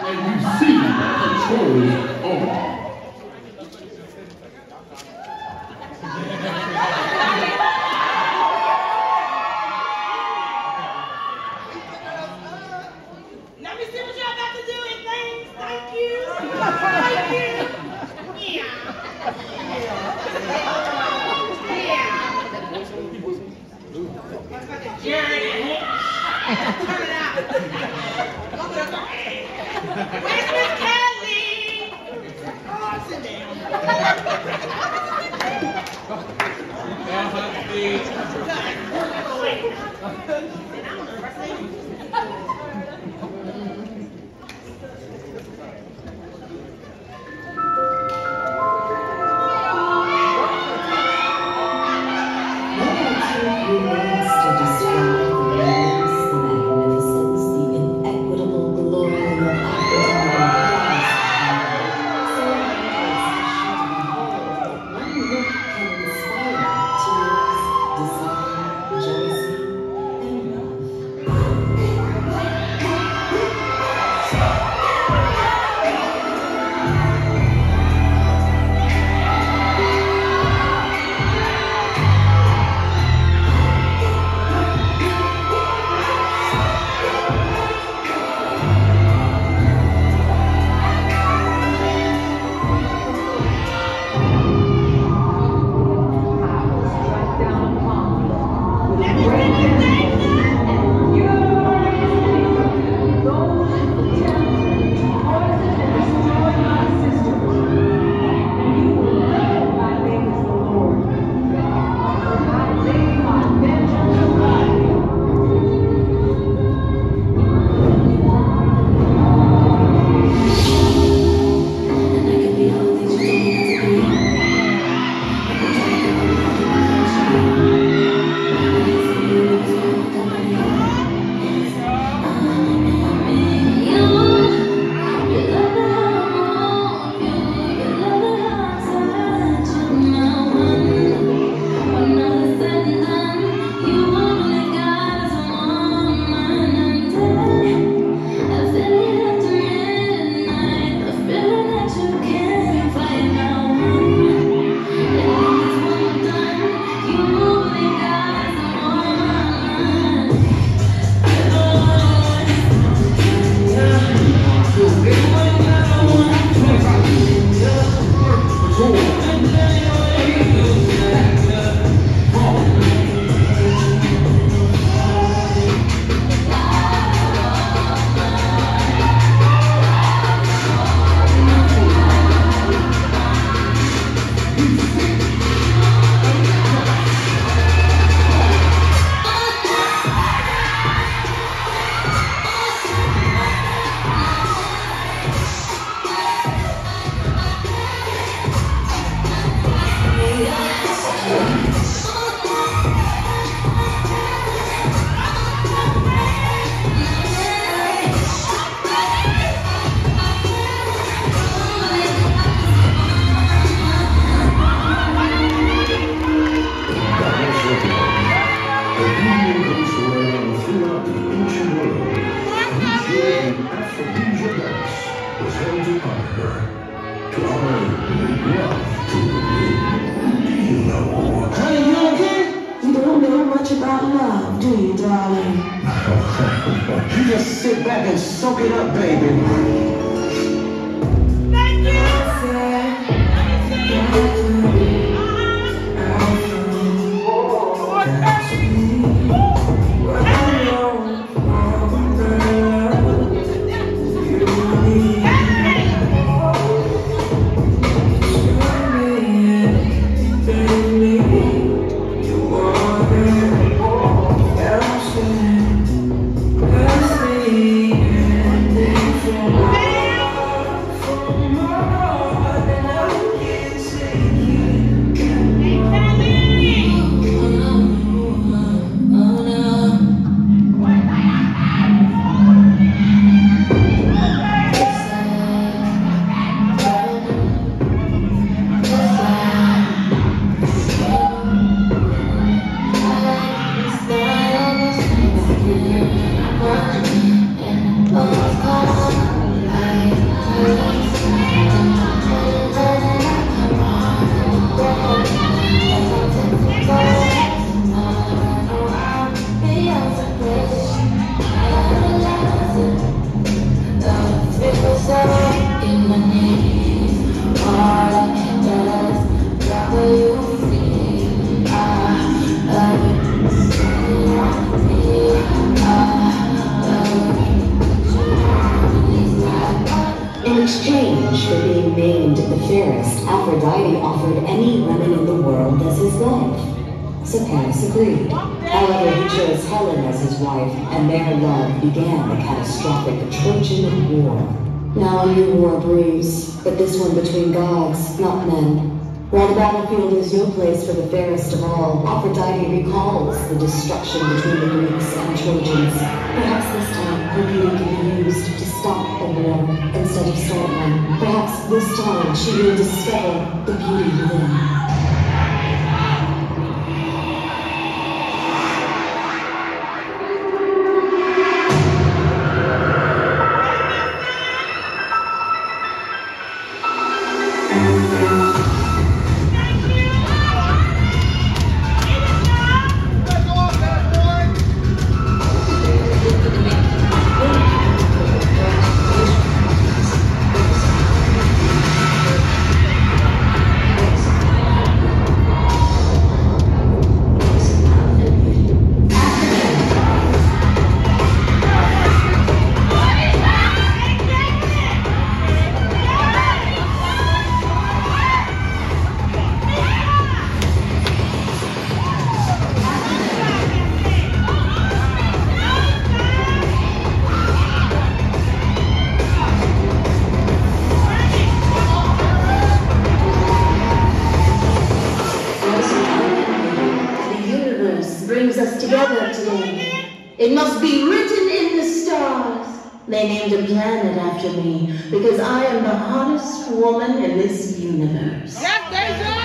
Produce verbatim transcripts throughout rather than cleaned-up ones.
and you see controls over. Let me see what y'all got to do in things. Thank you. Thank you. Yeah. Yeah. What's about the journey? Turn it out. Where's Miss Kelly? Oh, sit down. About love, do you, darling? You just sit back and soak it up, baby. Thank you. Yeah. exchange for being named the fairest, Aphrodite offered any woman in the world as his wife. So Paris agreed. However, he chose Helen as his wife, and their love began the catastrophic Trojan War. Now a new war brews, but this one between gods, not men. While the battlefield is no place for the fairest of all, Aphrodite recalls the destruction between the Greeks and Trojans. Perhaps this time her beauty can be used to stop a war instead of start one. Perhaps this time she will discover the beauty within. Brings us together today. It must be written in the stars. They named a planet after me because I am the hottest woman in this universe. Yes, they do.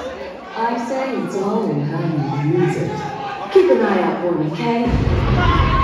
I say it's all in how you use it. Keep an eye out for me, okay?